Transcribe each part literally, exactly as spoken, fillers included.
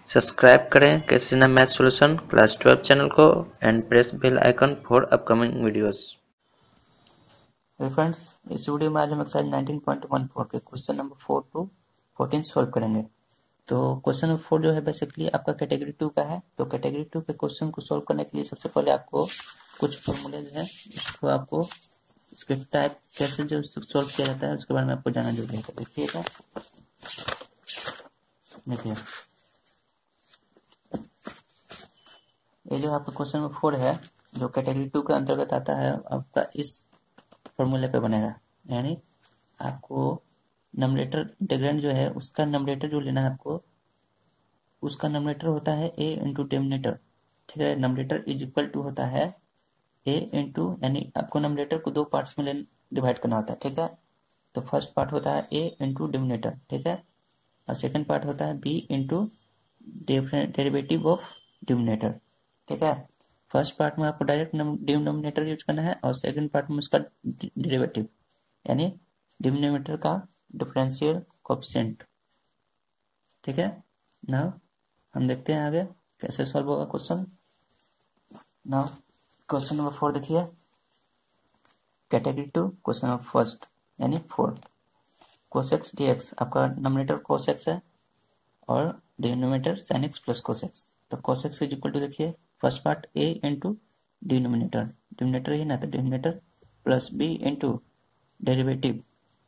Subscribe करें कैसीना math solution class twelve channel को and press bell icon for upcoming videos. Friends, इस video में आज हम exercise nineteen point one four के question number four to fourteen solve करेंगे। तो क्वेश्चन नंबर फोर जो है बेसिकली आपका कैटेगरी टू का है। तो कैटेगरी टू के क्वेश्चन को सॉल्व करने के लिए सबसे पहले आपको कुछ फॉर्मूलेज हैं, इसको आपको इसके टाइप कैसे जो सॉल्व किया जाता है उसके बारे में आपको जाना जरूरी है। तो देखिएगा, देखिए ये जो आपका क्वेश्चन नंबर फोर है जो कैटेगरी टू के अंतर्गत आता है, आपका इस फॉर्मूले पे बनेगा। यानी आपको नंबरेटर इंटीग्रेंड जो है उसका नंबरेटर जो लेना है आपको, उसका नंबरेटर होता है ए इंटू डिनोमिनेटर। ठीक है, नंबरेटर इज इक्वल टू होता है ए इंटू, यानी आपको नंबरेटर को दो पार्ट्स में डिवाइड करना होता है। ठीक है, तो फर्स्ट पार्ट होता है ए इंटू डिनोमिनेटर, ठीक है, और सेकंड पार्ट होता है B into derivative of denominator. ठीक है, फर्स्ट पार्ट में आपको डायरेक्ट डिनोमिनेटर यूज करना है और सेकंड पार्ट में उसका डेरिवेटिव यानी डिनोमिनेटर का डिफरेंशियल कोएफिशिएंट। ठीक है, नाउ हम देखते हैं आगे कैसे सॉल्व होगा question. Now question number four देखिए, category two question number first यानी फोर। कोसेक्स डीएक्स, आपका नोमिनेटर कोसेक्स है और denominator sin x plus cos x. तो कोसेक्स इज इक्वल टू, देखिए first part a into denominator, denominator ही ना, तो denominator plus b into derivative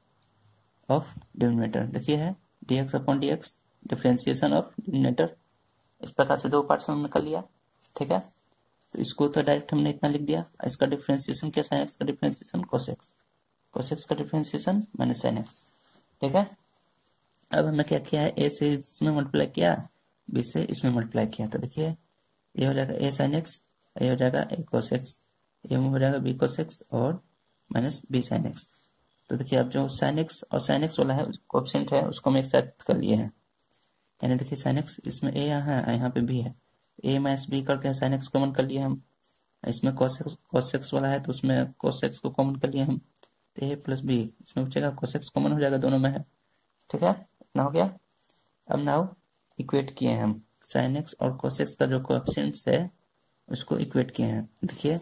of denominator. देखिए है dx upon dx, differentiation of denominator. इस प्रकार से दो पार्ट्स में हमने कर लिया। ठीक है, तो इसको तो डायरेक्ट हमने इतना लिख दिया। इसका डिफरेंशिएशन क्या, sin x का डिफरेंशिएशन कोसेक्स, कोसेक्स का डिफरेंशिएशन माइनस sin x। ठीक है, अब हमने क्या किया है, ए से इसमें मल्टीप्लाई किया, बी से इसमें मल्टीप्लाई किया। तो देखिए ये हो जाएगा ए साइन एक्स, ये हो जाएगा ए कोस एक्स, ये हो जाएगा बी कोस एक्स और माइनस बी साइन एक्स। तो देखिए अब जो साइन एक्स और साइन एक्स वाला है कोएफिशिएंट है उसको हम एक साथ कर लिए हैं। यानी देखिए साइन एक्स इसमें ए यहाँ है, यहाँ पे बी है, ए माइनस बी करके साइन एक्स कॉमन कर लिए हम। इसमें कोस एक्स कोस एक्स वाला है तो उसमें कोस एक्स को कॉमन कर लिए हम। तो ए प्लस बी इसमें बचेगा, कोस एक्स कॉमन हो जाएगा दोनों में है। ठीक है, इतना हो गया। अब नाउ इक्वेट किए हैं हम साइन एक्स और कोस एक्स का जो कोएफिशिएंट्स है उसको इक्वेट किए हैं। देखिए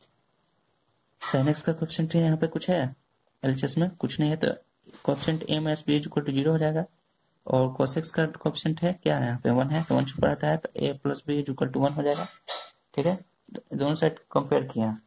साइन एक्स का कोएफिशिएंट है यहाँ पे कुछ है, एलएचएस में कुछ नहीं है, तो coefficient a minus B equal to zero हो जाएगा। और कोस एक्स का कोएफिशिएंट है क्या है, यहाँ पे वन है, तो वन छुपा रहता है, तो a plus B equal to one हो जाएगा। ठीक है, तो दोनों साइड कंपेयर किया।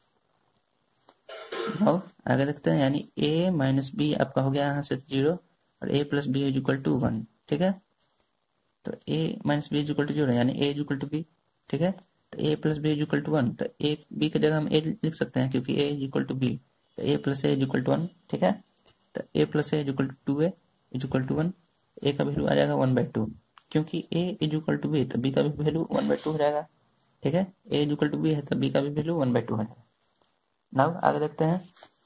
नाउ आगे देखते हैं, यानी a माइनस बी आपका हो गया यहाँ से जीरो और a plus B is equal to one. ठीक है, तो a minus B is equal to zero यानी a is equal to B. ठीक है, तो a plus B is equal to one, तो a b की जगह हम a लिख सकते हैं क्योंकि a is equal to B, तो a plus a is equal to one. ठीक है, तो a plus a is equal to two A is equal to one, a का वैल्यू आ जाएगा वन बाई टू, क्योंकि a is equal to B तो b का भी वैल्यू वन बाई टू हो जाएगा। ठीक है, a is equal to B है तो b का भी वैल्यू वन बाई टू हो जाएगा। नाउ आगे देखते हैं,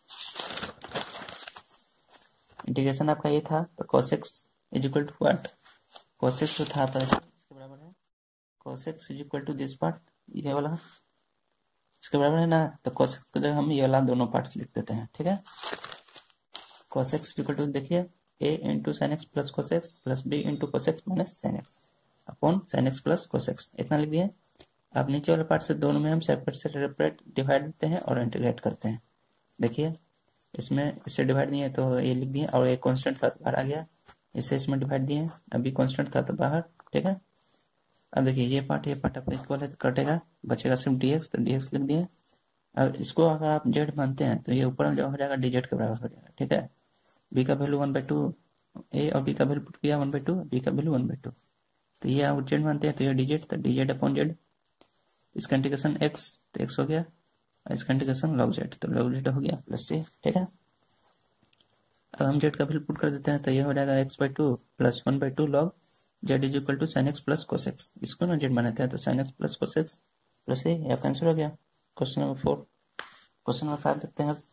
इंटीग्रेशन आपका ये था, तो cos x is equal to what, cos x जो था आपका इसके बराबर है, cos x is equal to this part, ये वाला इसके बराबर है ना, तो cos x की जगह हम ये वाला दोनों पार्ट्स लिख देते हैं। ठीक है, cos x is equal to, देखिए a into sine x plus cos x plus b into cos x minus sin x upon sin x plus cos x, इतना लिख दिए। अब नीचे वाले पार्ट से दोनों में हम सेपरेट से सेपरेट डिवाइड देते हैं और इंटीग्रेट करते हैं। देखिए इसमें इससे डिवाइड दिए तो ये लिख दिए, और एक कांस्टेंट था तो बाहर आ गया, इससे इसमें डिवाइड दिए, अभी कांस्टेंट था तो बाहर। ठीक है, अब देखिए ये पार्ट ये पार्ट अपने इक्वल है तो कटेगा, बचेगा सिर्फ dx, तो dx लिख दिए। अब इसको अगर आप z मानते हैं तो ये ऊपर जो हो जाएगा dz के बराबर हो जाएगा। ठीक है, b का value one by two, A और b का वैल्यू पुट किया वन बाई टू, b का वैल्यू वन बाई टू, तो ये आप z मानते हैं तो ये dz, तो dz अपॉन z, इसका इंटीग्रेशन x तो x हो गया, इसका इंटीग्रेशन log z तो log z हो गया प्लस c। ठीक है, अब हम z का वैल्यू पुट कर देते हैं तो ये हो जाएगा x by two plus one by two log z is equal to sine x plus cos X, इसको ना z मानते हैं तो sine x plus cos x plus ए, आपका आंसर हो गया question number four. Question number five देखते हैं।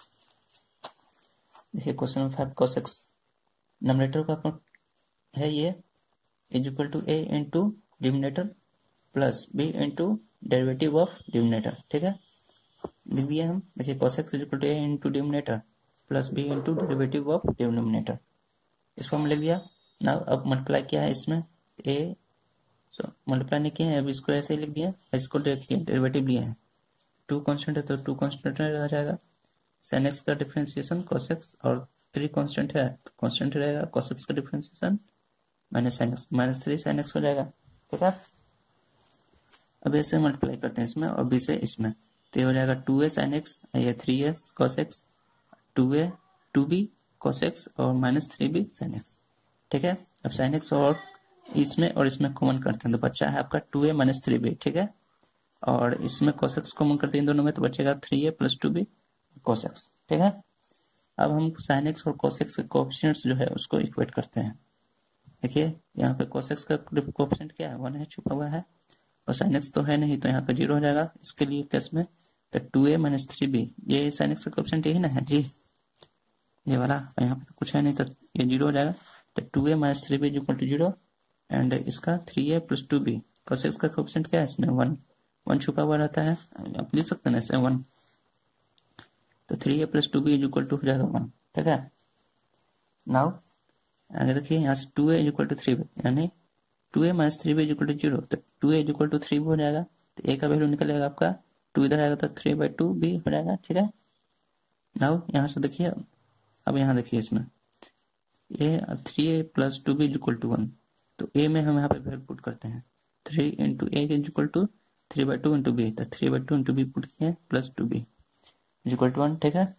देखिए question number five, cos X numerator का अपना है ये is equal to A into denominator plus B into derivative of denominator. ठीक है, लिख दिए हम। देखिए cos X is equal to A into denominator plus B into derivative of denominator, इसको हम लिख दिया। ना अब मल्टीप्लाई किया है इसमें, ए सो मल्टीप्लाई नहीं किए हैं, अब इसको ऐसे ही लिख दिया, इसको देखिए डेरिवेटिव लिए हैं, टू कांस्टेंट है तो टू कांस्टेंट रह जाएगा, साइन एक्स का डिफरेंशिएशन cos x, और थ्री कांस्टेंट है तो कांस्टेंट रहेगा, cos x का differentiation minus sine X, minus three sine x हो जाएगा, ठीक है। अब ऐसे मल्टीप्लाई करते हैं इसमें और बी से इसमें, तो ये हो जाएगा टू ए साइन एक्स, ये three A cos x, two A two B cos x और minus three B sine X, ठीक है। अब साइन एक्स और इसमें और इसमें कॉमन करते हैं तो बच्चा है आपका टू ए माइनस थ्री बी, ठीक है। और इसमें cos x कॉमन करते हैं इन दोनों में तो बचेगा three A plus two B cos x, ठीक है। अब हम sin x और cos x के कोएफिशिएंट्स जो है उसको इक्वेट करते हैं। देखिए यहाँ पे cos x का कोएफिशिएंट क्या है, वन है, छुपा हुआ है, और sin x तो है नहीं तो यहाँ पे जीरो हो जाएगा। इसके लिए केस में तो टू ए माइनस थ्री बी, ये sin x का कोएफिशिएंट यही ना है जी, ये वाला, और यहाँ पे तो कुछ है नहीं तो ये जीरो हो जाएगा। तो two A minus three B equal to zero, and इसका three A plus two B, cos x का कोएफिशिएंट क्या है इसमें वन, वन छुपा हुआ रहता है, आप लिख सकते हैं ऐसे वन, तो three A plus two B equal to हो जाएगा वन, ठीक है। नाउ आगे देखिए यहाँ से two A equal to three B, यानी two A minus three B equal to zero, तो two A equal to three हो जाएगा, तो ए का वैल्यू निकलेगा आपका टू, इधर आएगा तो थ्री बाई टू बी हो जाएगा, ठीक है। नाउ यहाँ से देखिए, अब यहाँ देखिए इसमें ये three A plus two B equal to one, तो ए में हम यहाँ पे वैल्यू पुट करते हैं, three into A equal to three by two into B, तो three by two into B put किए plus two B equal to one, ठीक है।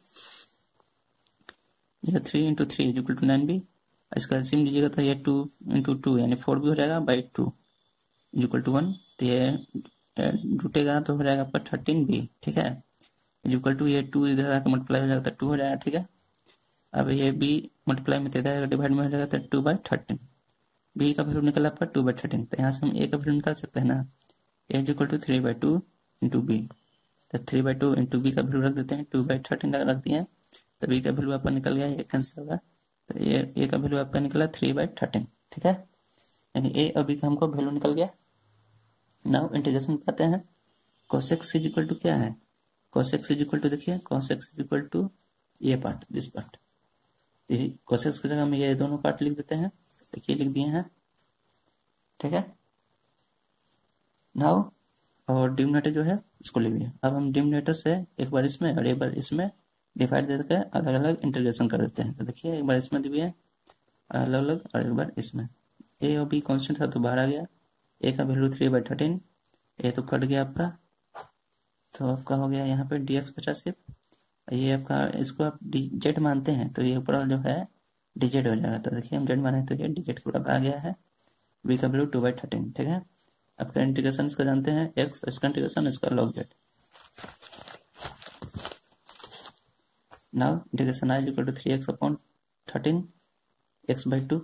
ये three into three equal to nine B, इसका LCM लीजिएगा तो ये टू इंटू टू यानी फोर बी हो जाएगा by two equal to one, तो ये जुटेगा तो हो जाएगा आपका थर्टीन बी, ठीक है। इक्वल टू ये टू इधर आकर मल्टीप्लाई हो जाएगा तो टू हो जाएगा, ठीक है। अब ये बी मल्टीप्लाई में दे जाएगा, डिवाइड में हो जाएगा तो टू बाई थर्टीन, बी का वैल्यू निकला आपका टू बाई थर्टीन, तो यहाँ से हम ए का वैल्यू निकाल सकते हैं ना, A equal to three by two into B, तो three by two into B का वैल्यू रख देते हैं, टू बाई थर्टीन रख दिए हैं, तो बी का वैल्यू आपका निकल गया, ये कैंसिल होगा, तो ये ए का वैल्यू आपका निकला थ्री बाई थर्टीन, ठीक है। यानी ए और बी का हमको वैल्यू निकल गया। नाउ इंटीग्रेशन पाते हैं, cos x is equal to क्या है, cos x is equal to देखिए cos x is equal to ये part, this part, cos x की जगह में ये दोनों पार्ट लिख देते हैं, देखिए लिख दिए हैं, ठीक है। नाउ और डिनोमिनेटर जो है उसको लिख दिया। अब हम डिनोमिनेटर से एक बार इसमें और एक बार इसमें डिवाइड दे देकर अलग अलग इंटीग्रेशन कर देते हैं, तो देखिए एक बार इसमें दिए अलग अलग और एक बार इसमें, ए और बी कांस्टेंट था तो बाहर आ गया, ए का value three by thirteen, A तो कट गया आपका, तो आपका हो गया यहाँ पे डी एक्स पचास सिर्फ, ये आपका इसको आप डी जेड मानते हैं तो ये ऊपर जो है डी जेड हो जाएगा, तो देखिए हम जेड माने तो ये डी जेड के ऊपर आ गया है, बी का वैल्यू टू बाई थर्टीन, ठीक है। आपका इंटीग्रेशन इसका जानते हैं एक्स, इसका इंटीग्रेशन इसका log Z. Now integration I equal to three X upon thirteen X by two,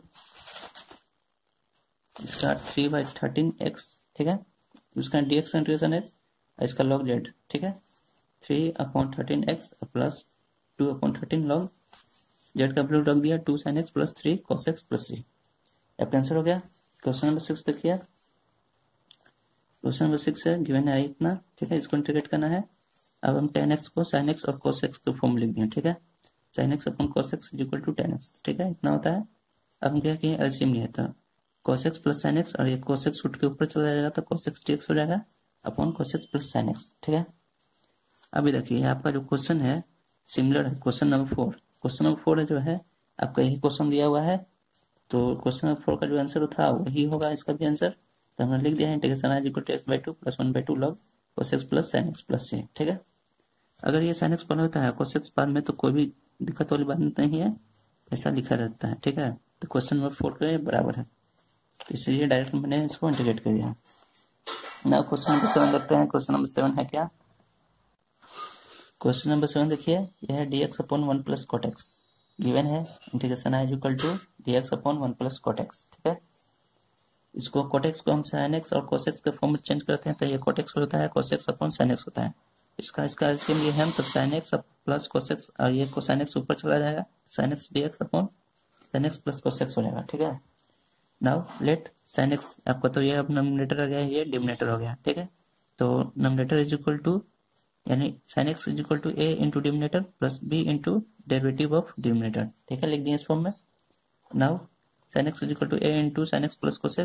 इसका थ्री बाई थर्टीन एक्स, ठीक है, इसका डी एक्स इंटीग्रेशन एक्स, इसका लॉग जेड, ठीक है, three upon thirteen X plus two upon thirteen log Z का value रख दिया two sine x plus three cos X plus सी। आपका आंसर हो गया। क्वेश्चन नंबर सिक्स देखिए, क्वेश्चन नंबर सिक्स है, गिवन है इतना, ठीक है, इसको इंटीग्रेट करना है। अब हम टेन एक्स को साइन एक्स और cos x के फॉर्म लिख दिए, ठीक है, sine x upon cos x equal to tan X, ठीक है, इतना होता है। अब हम क्या किए, एलसीएम लिया था, cos x plus sine x और ये cos x उठ के ऊपर चला जाएगा तो cos x dx हो जाएगा upon cos x plus sine X, ठीक है। अभी देखिए आपका जो क्वेश्चन है सिमिलर है question number four, question number four जो है आपका यही क्वेश्चन दिया हुआ है, तो क्वेश्चन नंबर फोर का जो आंसर था वही होगा इसका भी आंसर, तो हमने लिख दिया है integration I equal to X by two plus one by two log cos x plus sine x plus सी, ठीक है। अगर ये साइन एक्स पहले होता है cos x बाद में तो कोई भी दिक्कत वाली बात नहीं है, ऐसा लिखा रहता है, ठीक है। तो क्वेश्चन नंबर फोर के बराबर है, तो इसलिए डायरेक्ट मैंने इसको इंटीग्रेट कर दिया। ना क्वेश्चन नंबर सेवन देखते हैं, क्वेश्चन नंबर सेवन है क्या, क्वेश्चन नंबर सेवन देखिए, यह है D x upon one plus cot X given है, integration I equal to D x upon one plus cot X, ठीक है। इसको कॉट एक्स को हम साइन एक्स और cos x के फॉर्म में चेंज करते हैं तो ये कॉट एक्स होता है, cos x upon sine X होता है, इसका इसका एलसीएम ये है, तो sine x plus cos x और ये कोसाइन एक्स ऊपर चला जाएगा, sine x D x upon sine x plus cos x हो जाएगा, ठीक है। नाउ लेट साइन एक्स, आपका तो ये अब नोमिनेटर आ गया, ये डिनोमिनेटर हो गया, ठीक है। तो नोमिनेटर इज इक्वल टू यानी sine x is equal to A into denominator plus B into derivative of denominator, ठीक है, लिख दिए इस फॉर्म में। Now sine x is equal to A into sine x plus cos x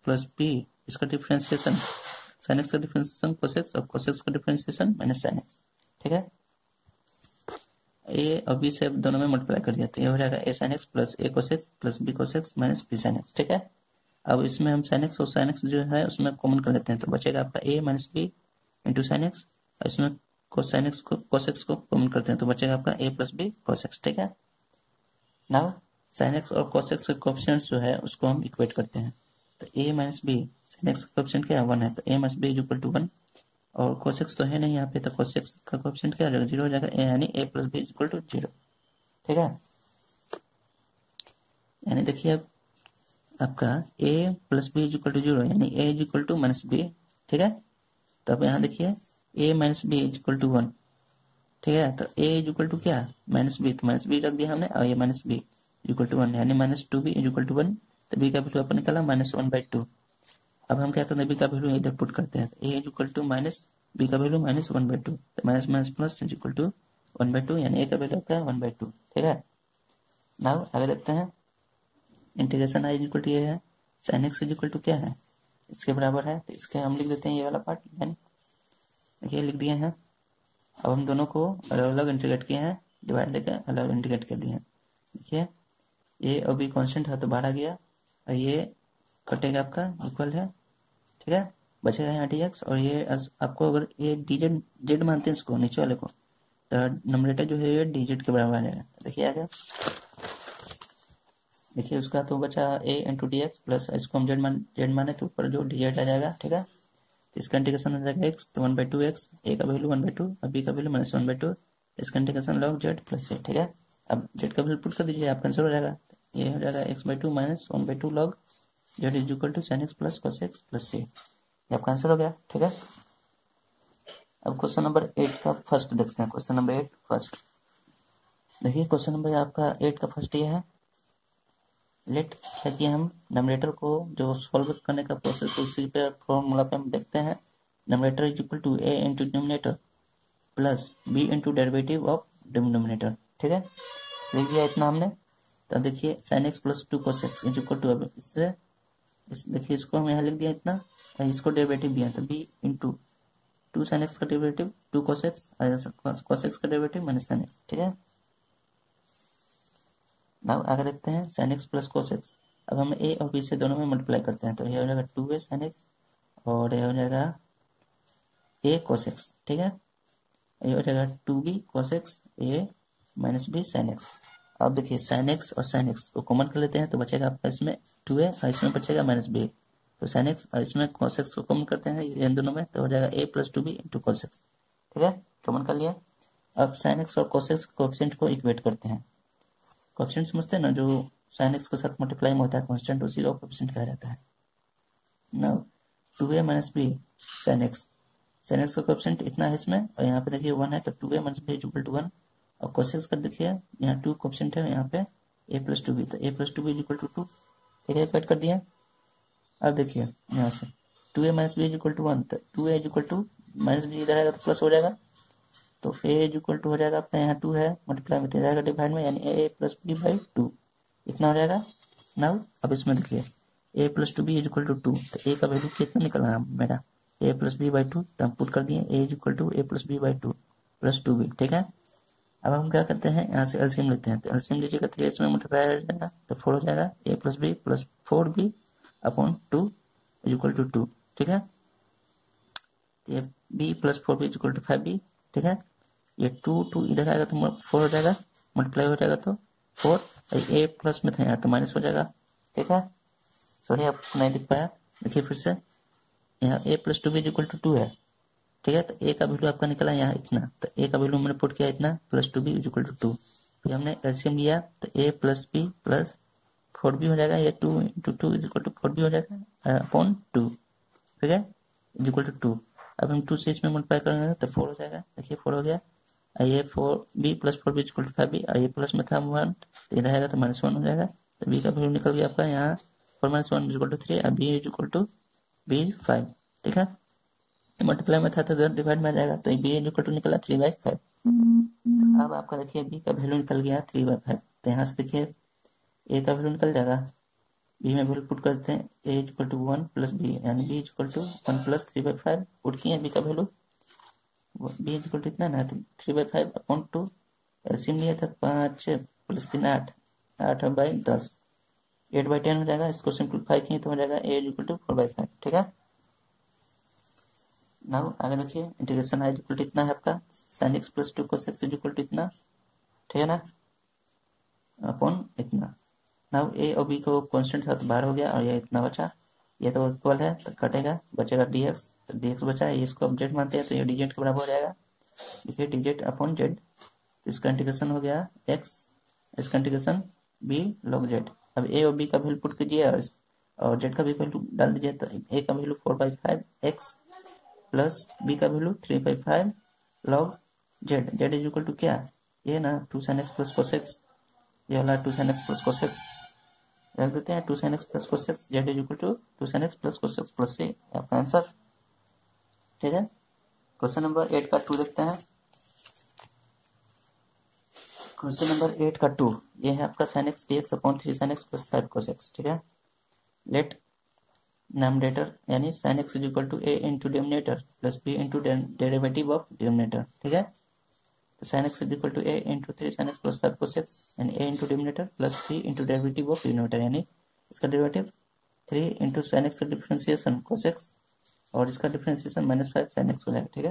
plus B, इसका differentiation sine x का differentiation cos x और cos x का डिफ्रेंसिएशन माइनस साइन एक्स। ठीक है, ए और बी से दोनों में मल्टीप्लाई कर दिया तो ये हो जाएगा A sine x plus A cos x plus B cos x minus B sine X. ठीक है, अब इसमें हम साइन एक्स और साइन एक्स जो है उसमें कॉमन कर लेते हैं तो बचेगा आपका A minus B into sine x, और इसमें कोसाइन एक्स को कोसेक्स को कॉमन करते हैं तो बचेगा आपका ए प्लस बी कोसेक्स। ठीक है, नाउ साइन एक्स और कोसेक्स के कोएफिशिएंट्स जो है उसको हम इक्वेट करते हैं तो A minus B, sine x का कोएफिशिएंट क्या है वन है तो A minus B is equal to one, और कोसेक्स तो है नहीं यहाँ पे तो कोसेक्स का कोएफिशिएंट क्या हो जाएगा जीरो हो जाएगा, ए यानी ए plus B is equal to zero. ठीक है, यानी देखिए अब आपका a plus B is equal to zero यानी a is equal to minus B. ठीक है, तो अब यहाँ देखिए a minus B is equal to one. ठीक है, तो a इज इक्वल टू क्या माइनस बी, तो माइनस बी रख दिया हमने और ये minus B is equal to one यानी minus two B is equal to one, तो b का वैल्यू अपन निकाला माइनस वन बाई टू। अब हम क्या करते हैं b का वैल्यू इधर पुट करते हैं तो a is equal to minus B का value minus one by two, तो minus minus plus is equal to one by two यानी a का वैल्यू क्या है वन बाई टू। ठीक है, नाउ आगे देखते हैं इंटीग्रेशन आई इक्वल टू ये है, sine x is equal to क्या है इसके बराबर है तो इसके हम लिख देते हैं ये वाला पार्ट यानी देखिए लिख दिए हैं। अब हम दोनों को अलग अलग इंटीग्रेट किए हैं, डिवाइड देकर अलग इंटीग्रेट कर दिए हैं। देखिए ये और बी कांस्टेंट है तो बाहर आ गया और ये कटेगा आपका इक्वल है। ठीक है, बचेगा यहाँ डी एक्स और ये आपको अगर ये डी जेड जेड मानते हैं इसको नीचे वाले को तो नंबरेटर जो है ये डी जेड के बराबर आ जाएगा। देखिए आ गया, देखिए उसका तो बचा a into D X plus इसको हम जेड मान जेड माने तो ऊपर जो डी जेड आ जाएगा। ठीक है, तो इसका इंटीग्रेशन हो जाएगा x तो one by two X, A का वैल्यू वन बाई टू और b का value minus one by two, इसका integration log Z plus A. ठीक है, अब जेड का वैल्यू पुट कर दीजिए आपका आंसर हो जाएगा, ये हो जाएगा X by two minus one by two log Z is equal to sine x plus cos x plus C, ये आपका आंसर हो गया। ठीक है, अब क्वेश्चन नंबर एट का फर्स्ट देखते हैं। क्वेश्चन नंबर एट फर्स्ट देखिए, क्वेश्चन नंबर आपका एट का फर्स्ट ये है, लेट क्या किया हम नंबरेटर को जो सॉल्व करने का प्रोसेस उसी पे फॉर्मूला पे हम देखते हैं, numerator is equal to A into denominator plus B into derivative of denominator. ठीक है, लिख दिया इतना हमने। तो देखिए sine x plus two cos X is equal to, अब इससे इस देखिए इसको हम यहाँ लिख दिया इतना और इसको डेरिवेटिव दिया तो B into two sine x का derivative two cos X cos x का डेरिवेटिव माइनस साइन एक्स। ठीक है, नाउ आगे देखते हैं sine x plus cos X. अब हम ए और बी से दोनों में मल्टीप्लाई करते हैं तो ये हो जाएगा टू ए साइन एक्स और ये हो जाएगा ए कोस एक्स। ठीक है, ये हो जाएगा two b cos x a minus B sine x. अब देखिए साइन एक्स और साइन एक्स को कॉमन कर लेते हैं तो बचेगा आपका इसमें टू ए और इसमें बचेगा माइनस बी, तो साइन एक्स और इसमें कोस एक्स को कॉमन करते हैं इन दोनों में तो हो जाएगा a plus two b into cos x. ठीक है, कॉमन कर लिया। अब साइन एक्स और कोस एक्स कोएफिशिएंट को इक्वेट करते हैं। कोएफिशिएंट समझते हैं ना, जो साइन एक्स के साथ मल्टीप्लाई में होता है कांस्टेंट उसी का कोएफिशिएंट कहा जाता है। नाउ टू ए minus B sine x, sine x का कोएफिशिएंट इतना है इसमें और यहाँ पे देखिए वन है तो two A minus B equal to one, और कोस एक्स का देखिए यहाँ टू कोएफिशिएंट है यहाँ पे ए प्लस टू बी तो a plus two B equal to two. ठीक है, इक्वेट कर दिया। अब देखिए यहाँ से two A minus B equal to one तो two A equal to minus b इधर आएगा तो प्लस हो जाएगा तो ए इक्वल टू हो जाएगा अपना यहाँ टू है मल्टीप्लाई में जाएगा डिवाइड में यानी ए प्लस बी बाई टू इतना हो जाएगा। नाउ अब इसमें देखिए a plus two B equal to two तो ए का वैल्यू कितना निकलना है मेरा a plus b by two, तो हम पुट कर दिए a equal to a plus b by two plus two B. ठीक है, अब हम क्या करते हैं यहाँ से एलसीएम लेते हैं तो एलसीएम लीजिएगा तो इसमें मल्टीप्लाई हो जाएगा तो फोर हो जाएगा a plus b plus four b upon two equal to two. ठीक है, ये b plus four b equal to five b. ठीक है, ये टू टू इधर आएगा तो फोर हो जाएगा मल्टीप्लाई हो जाएगा तो फोर, ए प्लस में था यहाँ तो माइनस हो जाएगा। ठीक है, सॉरी आपको नहीं दिख पाया, देखिए फिर से यहाँ a plus two B equal to two है। ठीक है, तो ए का वैल्यू आपका निकला यहाँ इतना तो ए का वैल्यू मैंने पुट किया इतना plus two B equal to two, फिर हमने एलसीएम लिया तो a plus b plus four B हो जाएगा, ये two into two equal to four B हो जाएगा अपॉन टू। ठीक है, इक्वल टू टू। अब हम टू से इसमें मल्टीप्लाई करेंगे तो फोर हो जाएगा, देखिए फोर हो गया, ये four b plus four b equal to five b और ये प्लस में था वन तो इधर आएगा तो माइनस वन हो जाएगा, तो बी का वैल्यू निकल गया आपका यहाँ four minus one equal to three और b equal to b five. ठीक है, मल्टीप्लाई में था तो इधर डिवाइड में आ जाएगा तो बी इक्वल टू निकला थ्री बाई फाइव। अब आपका देखिए बी का वैल्यू निकल गया थ्री बाई फाइव तो यहाँ से देखिए ए का वैल्यू निकल जाएगा बी में वैल्यू पुट करते हैं a equal to one plus b, यानी b equal to one plus three by five put किए बी का वैल्यू, बी इक्वल टू इतना ना, तो three by five upon two, LCM लिया था पाँच प्लस तीन आठ, आठ बाई दस, एट बाई टेन हो जाएगा। इसको सिंप्लीफाई किए तो हो जाएगा a equal to four by five. ठीक है, नाउ आगे देखिए, इंटीग्रेशन आई इक्वल टू इतना है आपका sine x plus two cos x equal to इतना, ठीक है ना, अपॉन इतना। नाउ ए और बी को कांस्टेंट था तो बाहर हो गया और ये इतना बचा, ये तो इक्वल है तो कटेगा, बचेगा डी एक्स, तो डी एक्स बचा है, इसको अब जेड मानते हैं तो ये डी जेड के बराबर हो जाएगा। देखिए डी जेड अपॉन जेड, तो इसका इंटीग्रेशन हो गया एक्स, इसका इंटीग्रेशन बी लॉग जेड। अब ए और बी का वैल्यू पुट कीजिए और और जेड का भी वैल्यू डाल दीजिए, तो ए का value four by five x plus b का value three by five log z, z is equal to क्या, ये ना two sine x plus cos x, ये वाला two sine x plus cos x रख देते हैं, two sine x plus cos x, z is equal to two sine x plus cos x plus सी, आपका answer. ठीक है, क्वेश्चन नंबर एट का two देखते हैं। क्वेश्चन नंबर एट का टू, ये है आपका sine x D x upon three sine x plus five cos x. ठीक है, लेट नॉमिनेटर यानी sine x is equal to A into denominator plus B into derivative of denominator. ठीक है, तो sine x is equal to A into three sine x plus five cos x यानी a into denominator plus B into derivative of denominator, यानी इसका derivative three into sine x का differentiation cos x और इसका differentiation minus five sine x हो जाएगा। ठीक है,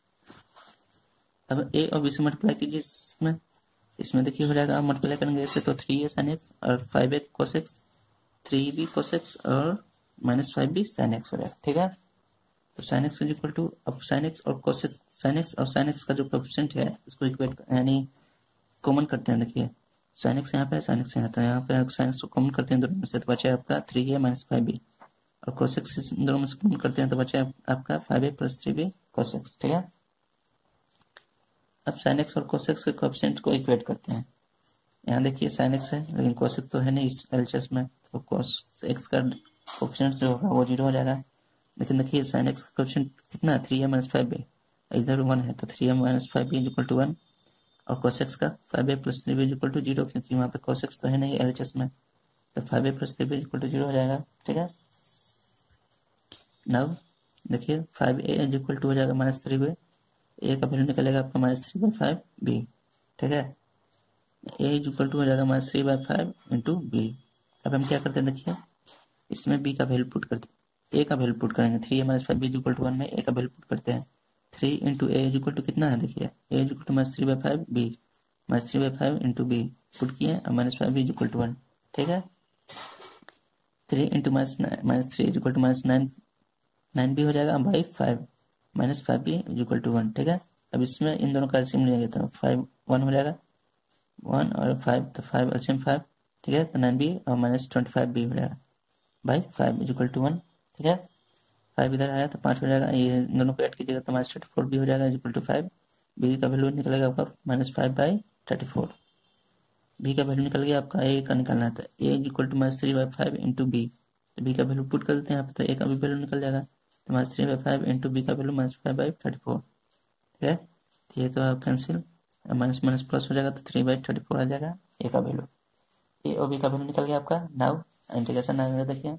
अब ए और बी से मल्टीप्लाई कीजिए, इसमें इसमें देखिए हो जाएगा, मल्टीप्लाई करेंगे ऐसे तो थ्री ए साइन एक्स और five a cos x, three b cos x और minus five b sine x हो जाएगा। ठीक है, तो sine x is equal to, अब साइन एक्स और कोस एक्स, साइन एक्स और साइन एक्स का जो कोएफिशिएंट है उसको इक्वेट यानी कॉमन करते हैं। देखिए साइन एक्स यहाँ पे, साइन एक्स यहाँ था, यहाँ पे साइन एक्स को कॉमन करते हैं दोनों में से तो बचे आपका three a minus five b, और कोस एक्स दोनों में से कॉमन करते हैं तो बचे आपका five a plus three b cos x. ठीक है, अब साइन एक्स और कोस एक्स के कोएफिशिएंट को इक्वेट करते हैं। यहाँ देखिए साइन एक्स है लेकिन कोस एक्स तो है नहीं इस एलएचएस में, तो कोस एक्स का कोएफिशिएंट जो होगा वो जीरो हो जाएगा। लेकिन देखिए साइन एक्स का कोएफिशिएंट कितना, three a minus five b, इधर वन है तो three a minus five b equal to one, और कोस एक्स का five a plus three B equal to zero, क्योंकि वहाँ पे कोस एक्स तो है नहीं एलएचएस में, तो five a plus three B equal to zero हो जाएगा। ठीक है, नाउ देखिए फाइव ए इक्वल टू हो जाएगा माइनस थ्री बी, ए का वैल्यू निकलेगा आपका minus three by five b. ठीक है, ए इक्वल टू हो जाएगा minus three by five into b. अब हम क्या करते हैं, देखिए इसमें बी का वैल्यू पुट करते हैं, ए का वैल्यू पुट करेंगे, three a minus five b equal to one में ए का वैल्यू पुट करते हैं, three into A equal to कितना है, देखिए a equal to minus three by five b, minus three by five into B put किए और minus five b equal to one. ठीक है, three into minus minus three equal to minus nine, nine b हो जाएगा by five minus five b equal to one. ठीक है, अब इसमें इन दोनों का एलसीएम लिया तो फाइव वन हो जाएगा, वन और फाइव तो फाइव एलसीएम फाइव। ठीक है, तो नाइन बी और माइनस ट्वेंटी फाइव बी हो जाएगा by five equal to one. ठीक है, फाइव इधर आया तो पाँच हो जाएगा, ये इन दोनों को ऐड कीजिएगा तो माइनस थर्टी फोर बी हो जाएगा इक्वल टू फाइव, बी का वैल्यू निकलेगा आपका minus five by thirty four, b का वैल्यू निकल गया आपका, ए का निकालना था, a equal to minus three by five into B, तो बी का वैल्यू पुट कर देते हैं यहाँ पे, तो ए का भी वैल्यू निकल जाएगा, तो minus three by five into B का value minus five by thirty four. ठीक है, तो ये तो आप कैंसिल, माइनस माइनस प्लस हो जाएगा तो थ्री बाई थर्टी फोर आ जाएगा ए का वैल्यू, ए और बी का वैल्यू निकल गया आपका। नाउ इंटीग्रेशन आएगा, देखिए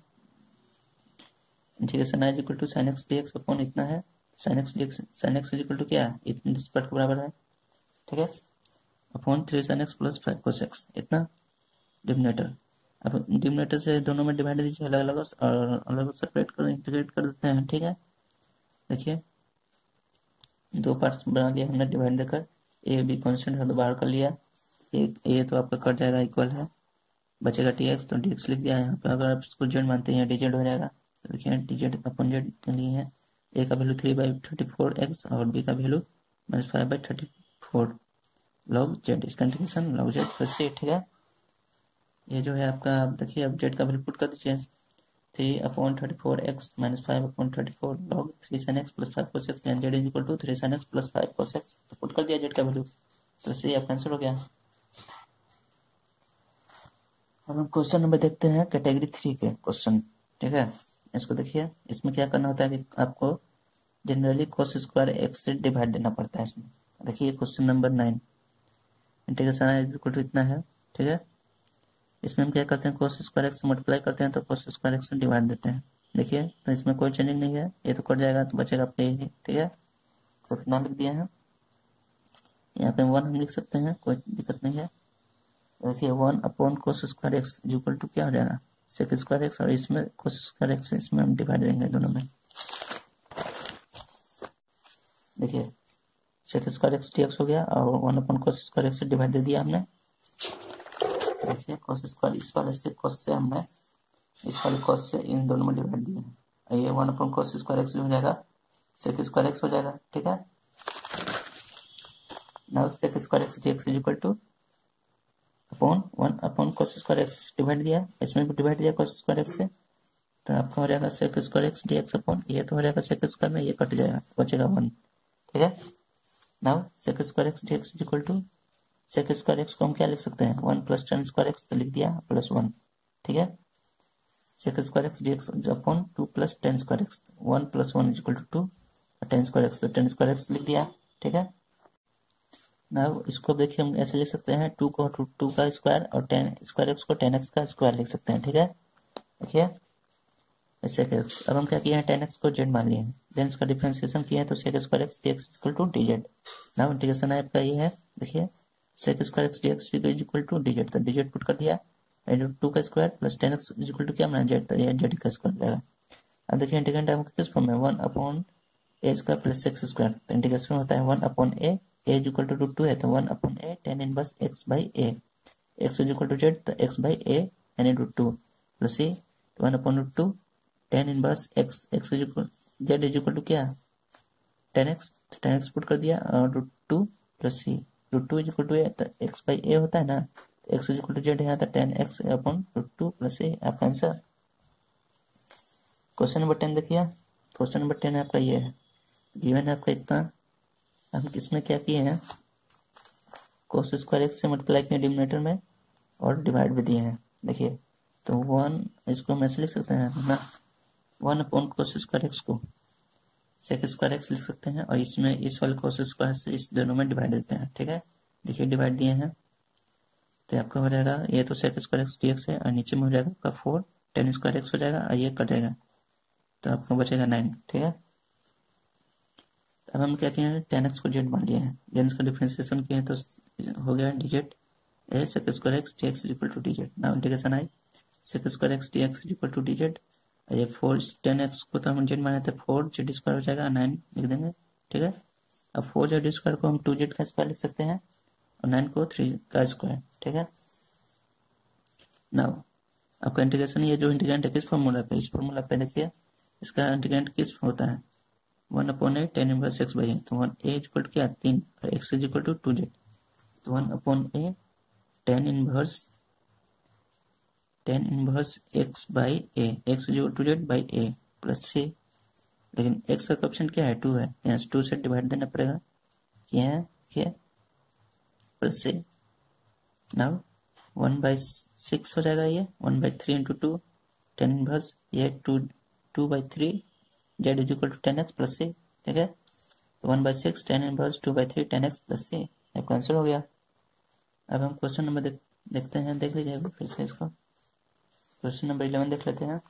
integration I equal to sine x D x upon इतना है, sine x D x, sine x equal to क्या है, इतने दिस पार्ट के बराबर है। ठीक है, upon three sine x plus five cos x इतना डिनोमिनेटर, अब डिनोमिनेटर से दोनों में डिवाइड दीजिए अलग अलग और अलग सेपरेट कर इंटीग्रेट कर देते हैं। ठीक है, देखिए दो पार्ट्स बना लिया हमने डिवाइड देकर, ए बी कॉन्स्टेंट था तो बाहर कर लिया, एक ए तो आपका कट जाएगा इक्वल है, बचेगा टी एक्स तो डी एक्स लिख दिया यहाँ पे, अगर आप इसको जेड मानते हैं डी जेड हो जाएगा, तो देखिए डी जेड अपन जेड के लिए है, ए का value three by thirty four x और बी का value minus five by thirty four log z, इसका इंटीग्रेशन लॉग जेड प्लस सी। ठीक है, ये जो है आपका, आप देखिए अब जेड का वैल्यू पुट कर दीजिए, three upon thirty four x minus five upon thirty four log three sine x plus five cos x, यानी z is equal to three sine x plus five cos x, तो put कर दिया Z का value, तो इससे आपका answer हो गया। अब हम क्वेश्चन नंबर देखते हैं कैटेगरी थ्री के क्वेश्चन। ठीक है, इसको देखिए, इसमें क्या करना होता है कि आपको जनरली कोस स्क्वायर एक्स से डिवाइड देना पड़ता है इसमें। देखिए question number nine, integration equal to इतना है। ठीक है, इसमें हम क्या करते हैं, कोस स्क्वायर एक्स से मल्टीप्लाई करते हैं तो कोस स्क्वायर एक्स से डिवाइड देते हैं। देखिए तो इसमें कोई चेंजिंग नहीं है, ये तो कट जाएगा तो बचेगा आपका ये, ठीक है। सब कितना लिख दिया है, यहाँ पे वन हम लिख सकते हैं, कोई दिक्कत नहीं है। देखिए one upon cos square x equal to क्या हो जाएगा, सेक स्क्वायर एक्स, और इसमें कोस स्क्वायर एक्स इसमें हम डिवाइड देंगे दोनों में। देखिए sec square x D x हो गया और one upon cos square x से डिवाइड दे दिया हमने। देखिए कोस स्क्वायर इस वाले से कोस से हमने इस वाले कोस से इन दोनों में डिवाइड दिए हैं। ये one upon cos square x हो जाएगा सेक स्क्वायर एक्स हो जाएगा, ठीक है। Now sec square x D x is equal to upon one upon cos square x divide दिया, इसमें भी डिवाइड दिया कोस स्क्वायर एक्स से, तो आपका हो जाएगा sec square x D x upon ये तो हो जाएगा सेक स्क्वायर में, ये कट जाएगा तो बचेगा वन, ठीक है। Now sec square x D x is equal to sec square x को हम क्या लिख सकते हैं, one plus tan square x तो लिख दिया प्लस वन, ठीक है। Sec square x D x upon two plus tan square x, one plus one is equal to two, tan square x तो टेन स्क्वायर एक्स लिख दिया, ठीक है। ना इसको देखिए हम ऐसे लिख सकते हैं, टू को टू, टू का स्क्वायर और टेन स्क्वायर एक्स को टेन एक्स का स्क्वायर लिख सकते हैं, ठीक है। देखिए ऐसे अब हम क्या किए हैं, टेन एक्स को जेड मान लिए हैं, देन इसका डिफरेंशिएशन किया है तो sec square x D x equal to d z. Now integration है आपका ये है, देखिए sec square x D x is equal to d z, तो डी जेड पुट कर दिया, टू का square plus tan x is equal to क्या बना जेड, तो ये जेड का स्क्वायर रहेगा। अब देखिए इंटीग्रेंट आपका किस फॉर्म में, one upon a square plus x square, तो इंटीग्रेशन होता है one upon a, a is equal to root two है तो one upon a tan inverse x by a, x is equal to z तो x by a यानी root two plus a, तो one upon root two tan inverse x, x is equal z is equal to क्या tan x, tan x put कर दिया और root two plus c, root two is equal to a तो x by a होता है ना, तो x is equal to z है तो tan x upon root two plus ए आपका आंसर। क्वेश्चन नंबर टेन देखिए, क्वेश्चन नंबर टेन आपका ये है, गिवन है आपका इतना, हम किसमें क्या किए हैं, कोस स्क्वायर एक्स से मल्टीप्लाई किए डिनोमिनेटर में और डिवाइड भी दिए हैं। देखिए तो वन इसको हम ऐसे लिख सकते हैं ना, one upon cos square x को सेक स्क्वायर एक्स लिख सकते हैं और इसमें इस वाले कोस स्क्वायर से इस दोनों में डिवाइड देते हैं, ठीक है। देखिए डिवाइड दिए हैं तो आपका हो जाएगा ये तो sec square x D x है और नीचे में हो जाएगा आपका फोर टेन स्क्वायर एक्स हो जाएगा और ये कटेगा तो आपको बचेगा नाइन, ठीक है। अब हम क्या किए हैं, टेन एक्स को जेड मान लिया है, देन इसका डिफरेंशिएशन किए हैं तो हो गया d z a sec square x D x equal to d z. Now integration I sec square x D x equal to d z, ये फोर टेन एक्स को तो हम जेड माने थे, फोर जेड स्क्वायर हो जाएगा, nine लिख देंगे, ठीक है। अब फोर जेड स्क्वायर को हम टू जेड का स्क्वायर लिख सकते हैं और नाइन को थ्री का स्क्वायर, ठीक है। नाउ आपका इंटीग्रेशन ये जो इंटीग्रेंट है किस फॉर्मूला पे, इस फॉर्मूला पे देखिए इसका इंटीग्रेंट किस होता है, one upon a tan inverse x by a, तो वन ए इक्वल टू क्या तीन और x is equal to two z, तो one upon a tan inverse tan inverse x by a, x is equal to z by a plus c, लेकिन x का coefficient क्या है to है, यहाँ से टू से डिवाइड देना पड़ेगा, क्या है क्या plus c. Now one by six हो जाएगा, ये one by three into two tan inverse ये two two by three z is equal to tan x plus सी, ठीक है। तो one by six tan inverse two by three tan x plus सी आपका answer हो गया। अब हम क्वेश्चन नंबर देख देखते हैं, देख लीजिए फिर से इसको, क्वेश्चन नंबर इलेवन देख लेते हैं।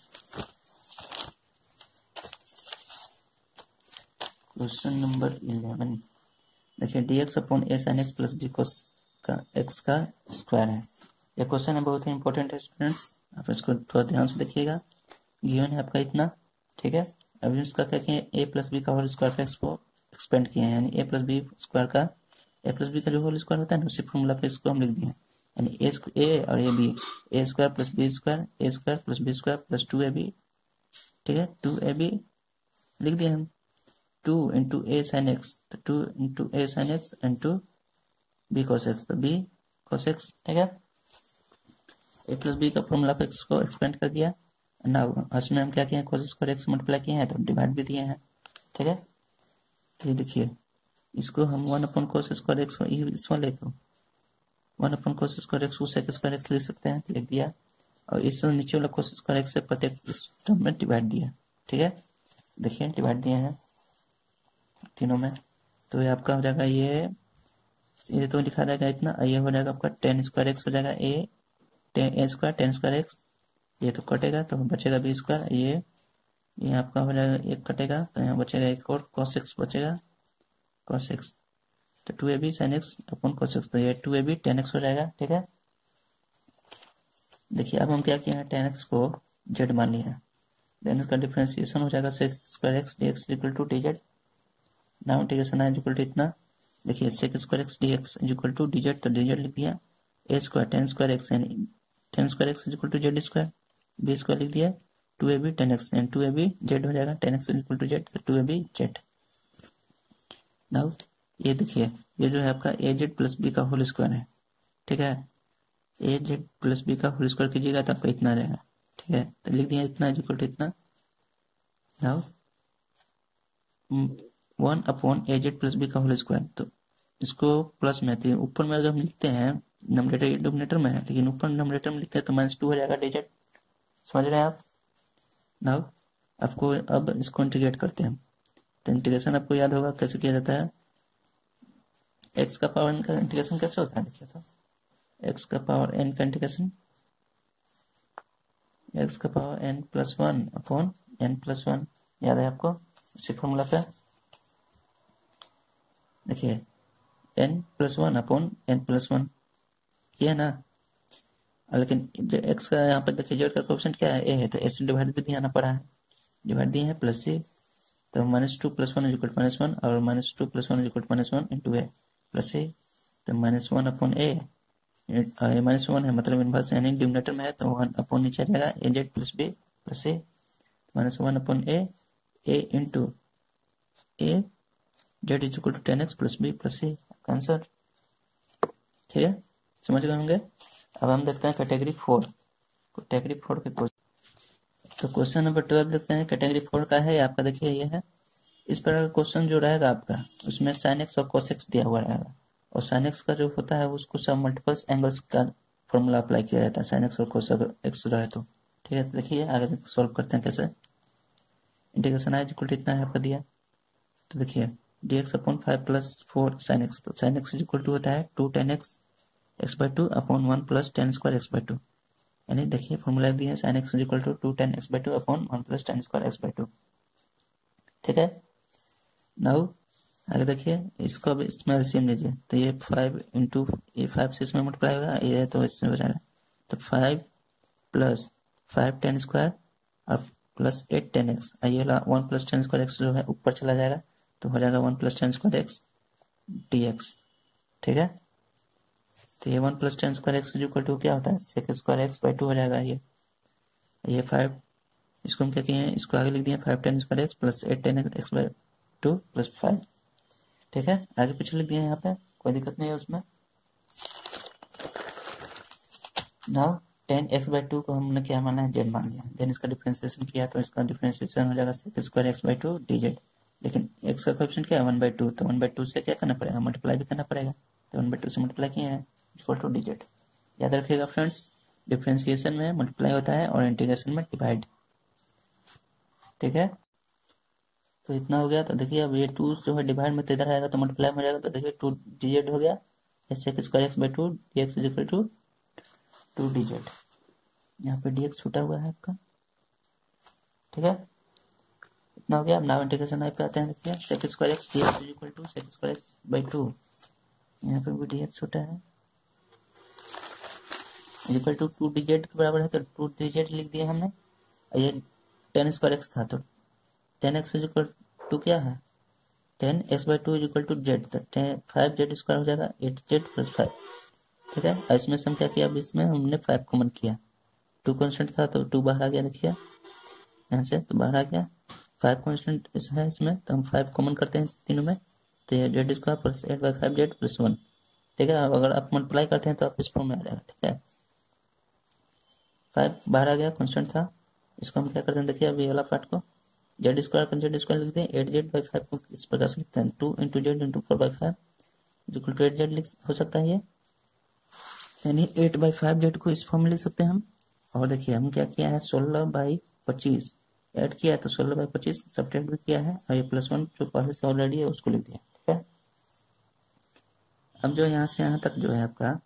क्वेश्चन नंबर इलेवन देखिए d x upon a sine x plus d cos का एक्स का स्क्वायर है, ये क्वेश्चन है बहुत ही इंपॉर्टेंट है स्टूडेंट्स, आप इसको थोड़ा ध्यान से देखिएगा। गिवन है आपका इतना, ठीक है। अब इसका क्या किए, ए प्लस बी का होल स्क्वायर पे इसको एक्सपेंड किए हैं, यानी ए प्लस बी स्क्वायर का ए प्लस बी का जो होल स्क्वायर होता है ना उसी फॉर्मूला पे इसको हम लिख दिए, यानी ए ए और a b, a square plus b square a square plus b square plus two a b, ठीक है। टू ए बी लिख दिए हम, two into a sine x तो two into a sine x and two b cos x तो b cos x, ठीक है। A plus b का फॉर्मूला पे इसको एक्सपेंड कर दिया, ना उसमें हम क्या किए कोस स्क्वायर एक्स मल्टीप्लाई किए हैं तो डिवाइड भी दिए हैं, ठीक है। तो ये देखिए इसको हम one upon cos square x इस वाले को one upon cos square x sec square x लिख सकते हैं, तो लिख दिया और इस नीचे वाला कोस स्क्वायर एक्स से प्रत्येक इस टर्म में डिवाइड दिया, ठीक है। देखिए डिवाइड दिए हैं तीनों में, तो ये आपका हो जाएगा ये ये तो लिखा रहेगा इतना, ये हो जाएगा आपका टेन स्क्वायर एक्स हो जाएगा a tan a square tan square x, ये तो कटेगा तो बचेगा बी स्क्वायर, ये ये आपका हो जाएगा, एक कटेगा तो यहाँ बचेगा एक और कॉस एक्स बचेगा, कॉस एक्स, तो two a b sine x upon cos x, तो ये two a b tan x हो जाएगा। ठीक है, देखिए अब हम क्या किए हैं, टेन एक्स को जेड मान लिया है, देन इसका डिफरेंशिएशन हो जाएगा sec square x D x equal to d z. Now integration है इक्वल टू इतना, देखिए sec square x D x equal to d z, तो डी जेड लिख दिया, a square tan square x यानी tan square x equal to z square, b square लिख दिया, two a b tan x यानी two a b z हो जाएगा, tan x equal to z, तो two a b z. Now ये देखिए, ये जो है आपका ए जेड प्लस बी का होल स्क्वायर है। ठीक है, ए जेड प्लस बी का होल स्क्वायर कीजिएगा तो आपका इतना रहेगा। ठीक है, तो लिख दिया इतना इक्वल टू इतना, now one upon a z plus b का होल स्क्वायर, तो इसको प्लस में आती है, ऊपर में अगर हम लिखते हैं नॉमिनेटर डिनोमिनेटर में है, लेकिन ऊपर नॉमिनेटर में लिखते हैं तो माइनस टू हो जाएगा डी जेड, समझ रहे हैं आप। नाउ आपको अब इसको इंटीग्रेट करते हैं, तो इंटीग्रेशन आपको याद होगा कैसे किया जाता है, एक्स का पावर एन का इंटीग्रेशन कैसे होता है, देखिए तो एक्स का पावर एन का इंटीग्रेशन, एक्स का power n plus one upon n plus one, याद है आपको इसी फॉर्मूला पे, देखिए n plus one upon n plus one किया ना, लेकिन एक्स का यहाँ पर देखिए जेड का कोएफिशिएंट क्या है, ए है, तो ए से डिवाइड भी दिया ना पड़ा है, डिवाइड दिए हैं प्लस सी, तो minus two plus one equal to minus one, और minus two plus one equal to minus one into a plus c, तो minus one upon a, minus one है मतलब इनवर्स यानी डिनोमिनेटर में है, तो वन अपॉन नीचे आ जाएगा a z plus b plus a, minus one upon a, a into a z is equal to tan x plus b plus c, answer. ठीक है, समझ गए होंगे। अब हम देखते हैं कैटेगरी फोर, कैटेगरी फोर के क्वेश्चन, तो क्वेश्चन नंबर ट्वेल्व देखते हैं, कैटेगरी फोर का है आपका, देखिए ये है, इस प्रकार का क्वेश्चन जो रहेगा आपका, उसमें साइन एक्स और कोस एक्स दिया हुआ रहेगा, और साइन एक्स का जो होता है उसको सब मल्टीपल्स एंगल्स का फॉर्मूला अप्लाई किया जाता है, साइन एक्स और कोस एक्स रहे तो। ठीक है, तो देखिए आगे सॉल्व करते हैं कैसे, इंटीग्रेशन है इक्वल टू इतना है आपका दिया, तो देखिए d x upon five plus four sine x, तो साइन एक्स इक्वल टू होता है two tan x x by two upon one plus tan square x by two, यानी देखिए फॉर्मूला दिया है sine x equal to two tan x by two upon one plus tan square x by two. ठीक है, now आगे देखिए, इसको अब इसमें एलसीएम लीजिए, तो ये फाइव इंटू ये फाइव से इसमें मल्टीप्लाई होगा, ये तो इससे हो जाएगा, तो five plus five tan square और प्लस एट टेन एक्स, ये वाला one plus tan square x जो है ऊपर चला जाएगा, तो हो जाएगा one plus tan square x D x. ठीक है, तो ये one plus tan square x equal to क्या होता है, sec square x by two हो जाएगा, ये ये फाइव, इसको हम क्या किए हैं, इसको आगे लिख दिए five tan square x plus eight tan x by two plus five. ठीक है, आगे पीछे लिख दिए यहाँ पे, कोई दिक्कत नहीं है उसमें। Now tan x by two को हमने क्या माना है, जेड मान लिया, देन इसका डिफरेंशिएशन किया तो इसका डिफरेंशिएशन हो जाएगा sec square x by two d z, लेकिन एक्स का कोएफिशिएंट क्या है वन बाई टू, तो वन बाई टू से क्या करना पड़ेगा, मल्टीप्लाई भी करना पड़ेगा, तो वन बाई टू से मल्टीप्लाई किए हैं इक्वल टू डी जेड। याद रखिएगा फ्रेंड्स, डिफरेंशिएशन में मल्टीप्लाई होता है और इंटीग्रेशन में डिवाइड। ठीक है, तो इतना हो गया, तो देखिए अब ये टू जो है डिवाइड में तो इधर आएगा तो मल्टीप्लाई में हो जाएगा, तो देखिए टू डी जेड हो गया, sec square x by two D x equal to two d z, यहाँ पे डी एक्स छूटा हुआ है आपका। ठीक है, इतना हो गया। अब नाउ इंटीग्रेशन पे आते हैं, देखिए sec square x D x equal to sec square x by two, यहाँ पे भी डी एक्स छोटा है equal to two d z के बराबर है, तो टू डी जेड लिख दिया हमने, ये टेन स्क्वायर एक्स था, तो टेन एक्स इक्वल टू क्या है, tan x by two equal to z, तो टेन फाइव जेड स्क्वायर हो जाएगा, एट जेड प्लस फाइव। ठीक है, इसमें से हम क्या किया, अब इसमें हमने फाइव कॉमन किया, टू कॉन्स्टेंट था तो टू बाहर आ गया, देखिए यहाँ से तो बाहर आ गया, फाइव कॉन्स्टेंट है इसमें, तो हम फाइव कॉमन करते हैं तीनों में, तो ये z square plus eight by five z plus one. ठीक है, अब अगर आप मल्टीप्लाई करते हैं तो आप इस फॉर्म में आ जाएगा। ठीक है, फाइव बाहर आ गया, कॉन्स्टेंट था, इसको हम क्या करते हैं, देखिए अब ये वाला पार्ट को जेड स्क्वायर का जेड स्क्वायर लिखते हैं, एट जेड बाई फाइव को इस प्रकार से लिखते हैं, two into z into four by five equal to eight z लिख हो सकता है ये, यानी एट बाई फाइव जेड को इस फॉर्म में लिख सकते हैं हम। और देखिए हम क्या किया है, सोलह बाई पच्चीस ऐड किया है, तो सोलह बाई पच्चीस सब्ट्रैक्ट भी किया है, और ये प्लस वन जो पहले से ऑलरेडी है उसको लिख दिया। ठीक है, अब जो यहाँ से यहाँ तक जो है आपका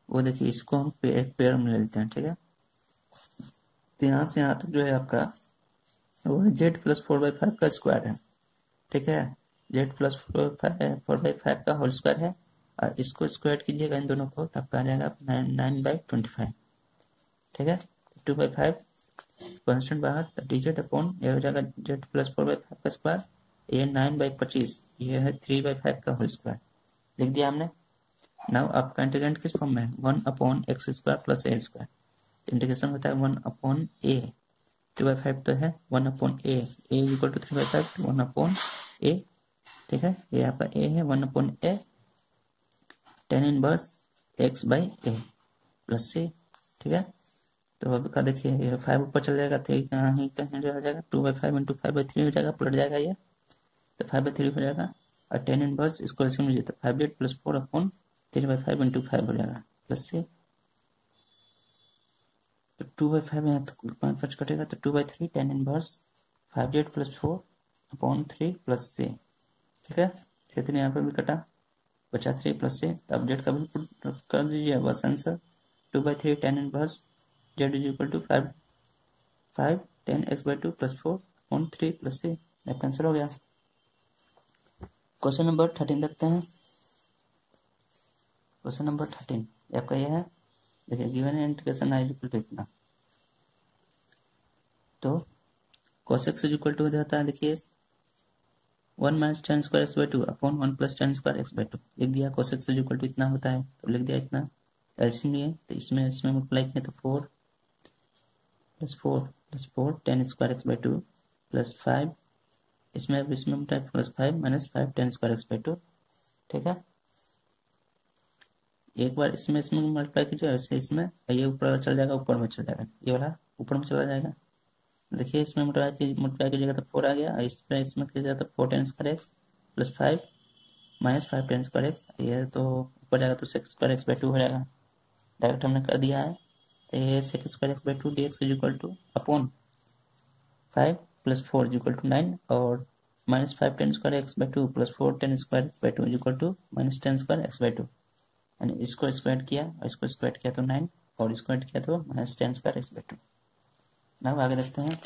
वो देखिए इसको हम पे, पेयर में ले लेते हैं, ठीक है। तो यहाँ से यहाँ तक जो है आपका वो z plus four by five का स्क्वायर है, ठीक है। Z plus four five four by five का होल स्क्वायर है, और इसको स्क्वायर कीजिएगा इन दोनों को, तब का आ जाएगा nine nine by twenty five, ठीक है। टू बाई फाइव कॉन्स्टेंट बाहर, तो डी जेड अपॉन ये हो जाएगा z plus four by five का स्क्वायर, ये नाइन बाई पच्चीस, ये है थ्री बाई फाइव का होल स्क्वायर, लिख दिया हमने। नाउ आपका इंटीग्रेंट किस फॉर्म में है, one upon x square plus a square, integration होता है one upon a, two by five तो है one upon a, a equal to three by five, तो वन अपॉन ए, ठीक है। ये आपका ए है one upon a, tan inverse x by a plus सी, ठीक है। तो अब का देखिए ये फाइव ऊपर चल जाएगा, थ्री कहाँ ही कहीं रह जाएगा, two by five into five by three हो जाएगा, पलट जाएगा ये, तो फाइव बाई थ्री हो जाएगा, और टेन इनवर्स इसको ऐसे में तो five z plus four upon three by five into five हो जाएगा प्लस सी, तो टू बाई फाइव यहाँ तक पाँच पाँच कटेगा, तो two by three tan inverse five z plus four upon three plus सी, ठीक है। थ्री यहाँ पर भी कटा, बचा थ्री प्लस सी, तो अब जेड का बिल्कुल कर दीजिए बस answer, two by three tan inverse z is equal to five five tan x by two plus four upon three plus सी, आपका आंसर हो गया। क्वेश्चन नंबर थर्टीन देखते हैं। क्वेश्चन नंबर थर्टीन आपका यह है, देखिए given integration I equal to इतना, तो cos x is equal to जाता है, देखिए one minus tan square x by two upon one plus tan square x by two, लिख दिया cos x is equal to इतना होता है, तो लिख दिया इतना, एलसीएम लिए तो इसमें इसमें मल्टीप्लाई किए तो four plus four plus four tan square x by two plus five, इसमें इसमें multiply plus five minus five tan square x by two, ठीक है। एक बार इसमें इसमें मल्टीप्लाई कीजिए, ऐसे इसमें ये ऊपर चल जाएगा, ऊपर में चल जाएगा, ये वाला ऊपर में चला जाएगा, देखिए इसमें मल्टीप्लाई मल्टीप्लाई कीजिएगा तो फोर आ गया, इसमें इसमें कीजिएगा तो four tan square x plus five minus five tan square x, ये तो ऊपर जाएगा तो six square x by two हो जाएगा, डायरेक्ट हमने कर दिया है, तो ये six square x by two D x is equal to upon five plus four is equal to nine, और minus five tan square x by two plus four tan square x by two is equal to minus tan square x by two, यानी इसको square किया और इसको square किया तो nine, और square किया तो minus tan square x by two. ना आगे देखते हैं।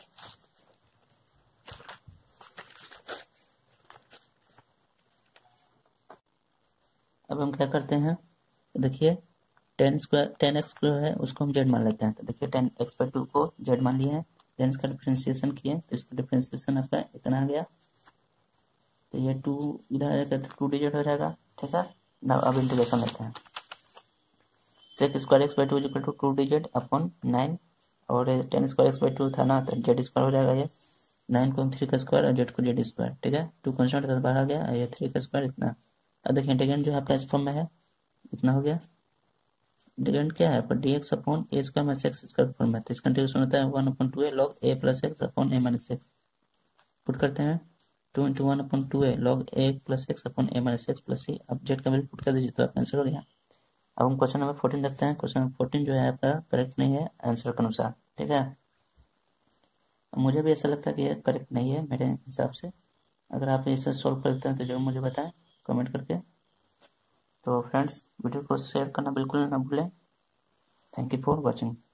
अब हम क्या करते हैं, देखिए टेन स्क्वायर टेन एक्स जो है उसको हम जेड मान लेते हैं, तो देखिए टेन एक्स बाई टू को जेड मान लिया है, देन इसका डिफ्रेंशिएशन किए तो इसका डिफ्रेंशिएशन आपका इतना आ गया, तो ये टू इधर आएगा तो टू डिजिट हो जाएगा, ठीक है ना। अब इंटीग्रेशन लेते हैं, sec square x by two equal to two digit upon nine, और tan square x by two था ना, तो जेड स्क्वायर हो जाएगा, ये नाइन को थ्री का स्क्वायर और जेड को जेड स्क्वायर, ठीक है। टू कॉन्स्टेंट का बाहर आ गया, ये थ्री का स्क्वायर इतना, अब देखिए इंटीग्रेंट जो है आपका इस फॉर्म में है, इतना हो गया। इंटीग्रेंट क्या है पर d x upon a square minus x square form में, तो इसका इंटीग्रेशन होता है one upon two a log a plus x upon a minus x, put करते हैं two into one upon two a log a plus x upon a minus x plus c, अब z का value put कर दीजिए तो आपका answer हो गया। अब हम क्वेश्चन नंबर फोर्टीन देखते हैं। क्वेश्चन नंबर फोर्टीन जो है आपका करेक्ट नहीं है आंसर के अनुसार, ठीक है। मुझे भी ऐसा लगता है कि ये करेक्ट नहीं है मेरे हिसाब से, अगर आप इसे सॉल्व करते हैं तो जरूर मुझे बताएं कमेंट करके। तो फ्रेंड्स वीडियो को शेयर करना बिल्कुल ना भूलें। Thank you for watching.